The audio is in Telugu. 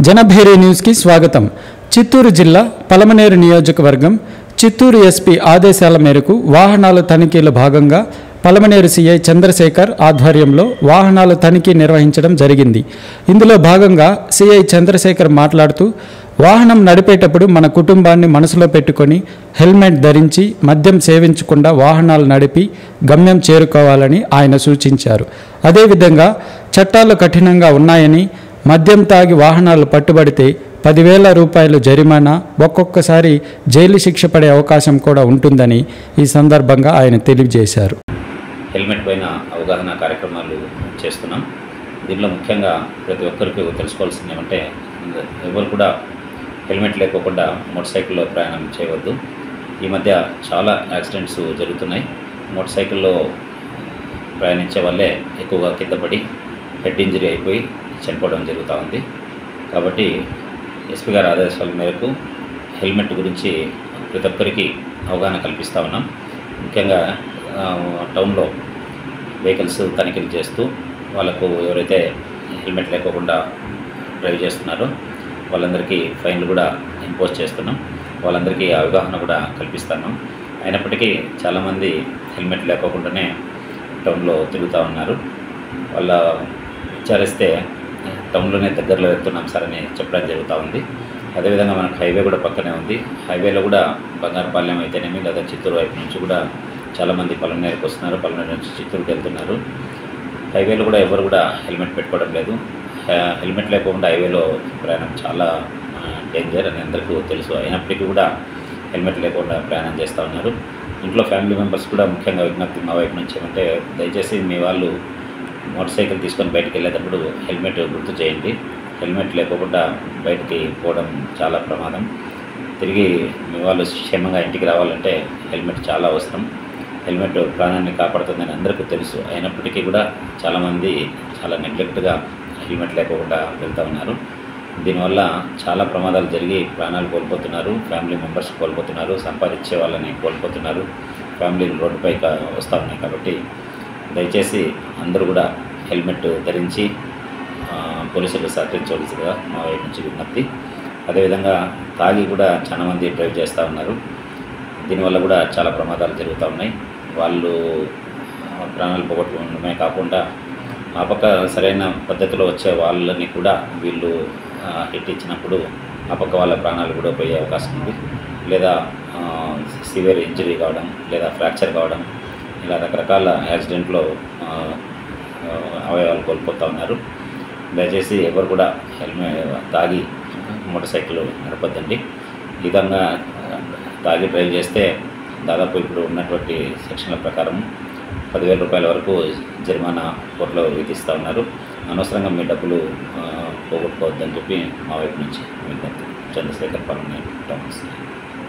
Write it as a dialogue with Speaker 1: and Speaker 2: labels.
Speaker 1: జనభేరి న్యూస్కి స్వాగతం. చిత్తూరు జిల్లా పలమనేరు నియోజకవర్గం చిత్తూరు ఎస్పీ ఆదేశాల మేరకు వాహనాల తనిఖీల భాగంగా పలమనేరు సీఐ చంద్రశేఖర్ ఆధ్వర్యంలో వాహనాల తనిఖీ నిర్వహించడం జరిగింది. ఇందులో భాగంగా సీఐ చంద్రశేఖర్ మాట్లాడుతూ వాహనం నడిపేటప్పుడు మన కుటుంబాన్ని మనసులో పెట్టుకొని హెల్మెట్ ధరించి మద్యం సేవించకుండా వాహనాలు నడిపి గమ్యం చేరుకోవాలని ఆయన సూచించారు. అదేవిధంగా చట్టాలు కఠినంగా ఉన్నాయని, మద్యం తాగి వాహనాలు పట్టుబడితే 10,000 రూపాయలు జరిమానా, ఒక్కొక్కసారి జైలు శిక్ష పడే అవకాశం కూడా ఉంటుందని ఈ సందర్భంగా ఆయన తెలియజేశారు.
Speaker 2: హెల్మెట్ పైన అవగాహన కార్యక్రమాలు చేస్తున్నాం. దీనిలో ముఖ్యంగా ప్రతి ఒక్కరికి తెలుసుకోవాల్సింది ఏమంటే, ఎవరు కూడా హెల్మెట్ లేకోకుండా మోటార్ సైకిల్లో ప్రయాణం చేయవద్దు. ఈ మధ్య చాలా యాక్సిడెంట్స్ జరుగుతున్నాయి. మోటార్ సైకిల్లో ప్రయాణించే వాళ్ళే ఎక్కువగా కింద పడి హెడ్ ఇంజరీ అయిపోయి చనిపోవడం జరుగుతూ ఉంది. కాబట్టి ఎస్పీ గారి ఆదేశాల మేరకు హెల్మెట్ గురించి ప్రతి ఒక్కరికి అవగాహన కల్పిస్తూ ఉన్నాం. ముఖ్యంగా టౌన్లో వెహికల్స్ తనిఖీలు చేస్తూ వాళ్ళకు ఎవరైతే హెల్మెట్ లేకోకుండా డ్రైవ్ చేస్తున్నారో వాళ్ళందరికీ ఫైన్లు కూడా ఇంపోజ్ చేస్తున్నాం. వాళ్ళందరికీ అవగాహన కూడా కల్పిస్తున్నాం. అయినప్పటికీ చాలామంది హెల్మెట్ లేకోకుండానే టౌన్లో తిరుగుతూ ఉన్నారు. వాళ్ళ విచారిస్తే టౌన్లోనే దగ్గరలో వెళ్తున్నాం సార్ అని చెప్పడం జరుగుతూ ఉంది. అదేవిధంగా మనకు హైవే కూడా పక్కనే ఉంది. హైవేలో కూడా బంగారుపాలెం అయితేనేమి లేదా చిత్తూరు వైపు నుంచి కూడా చాలామంది పలమనేరుకి వస్తున్నారు, పలమనేరు నుంచి చిత్తూరుకి వెళ్తున్నారు. హైవేలో కూడా ఎవరు కూడా హెల్మెట్ పెట్టుకోవడం లేదు. హెల్మెట్ లేకుండా హైవేలో ప్రయాణం చాలా డేంజర్ అని అందరికీ తెలుసు. అయినప్పటికీ కూడా హెల్మెట్ లేకుండా ప్రయాణం చేస్తూ ఉన్నారు. ఇంట్లో ఫ్యామిలీ మెంబర్స్ కూడా ముఖ్యంగా విజ్ఞప్తి మా వైపు నుంచి ఏమంటే, దయచేసి మీ వాళ్ళు మోటార్ సైకిల్ తీసుకొని బయటకు వెళ్ళేటప్పుడు హెల్మెట్ గుర్తు చేయండి. హెల్మెట్ లేకుండా బయటికి పోవడం చాలా ప్రమాదం. తిరిగి మీ వాళ్ళు క్షేమంగా ఇంటికి రావాలంటే హెల్మెట్ చాలా అవసరం. హెల్మెట్ ప్రాణాన్ని కాపాడుతుందని అందరికీ తెలుసు. అయినప్పటికీ కూడా చాలామంది చాలా నెగ్లెక్ట్గా హెల్మెట్ లేకుండా వెళ్తూ ఉన్నారు. దీనివల్ల చాలా ప్రమాదాలు జరిగి ప్రాణాలు కోల్పోతున్నారు, ఫ్యామిలీ మెంబర్స్ కోల్పోతున్నారు, సంపాదించే వాళ్ళని కోల్పోతున్నారు, ఫ్యామిలీలు రోడ్డుపై వస్తూ ఉన్నాయి. కాబట్టి దయచేసి అందరూ కూడా హెల్మెట్ ధరించి పోలీసులు సహకరించవలసిందిగా మా వైపు నుంచి విజ్ఞప్తి. అదేవిధంగా తాగి కూడా చాలామంది డ్రైవ్ చేస్తూ ఉన్నారు. దీనివల్ల కూడా చాలా ప్రమాదాలు జరుగుతూ ఉన్నాయి. వాళ్ళు ప్రాణాలు పోగొట్టుకోవడమే కాకుండా ఆ పక్క సరైన పద్ధతిలో వచ్చే వాళ్ళని కూడా వీళ్ళు హిట్ ఇచ్చినప్పుడు ఆ పక్క వాళ్ళ ప్రాణాలు కూడా పోయే అవకాశం ఉంది. లేదా సివియర్ ఇంజరీ కావడం, లేదా ఫ్రాక్చర్ కావడం, ఇలా రకరకాల యాక్సిడెంట్లో అవయవాలు కోల్పోతూ ఉన్నారు. దయచేసి ఎవరు కూడా హెల్మెట్ తాగి మోటార్ సైకిల్ నడపద్దండి. ఈ విధంగా తాగి డ్రైవ్ చేస్తే దాదాపు ఇప్పుడు ఉన్నటువంటి సెక్షన్ల ప్రకారం 10,000 రూపాయల వరకు జరిమానా కోర్టులో విధిస్తూ ఉన్నారు. అనవసరంగా మీ డబ్బులు పోగొట్టుకోవద్దని చెప్పి మా వైపు నుంచి విజ్ఞప్తి. చంద్రశేఖర్ పలమనేరు టౌన్స్.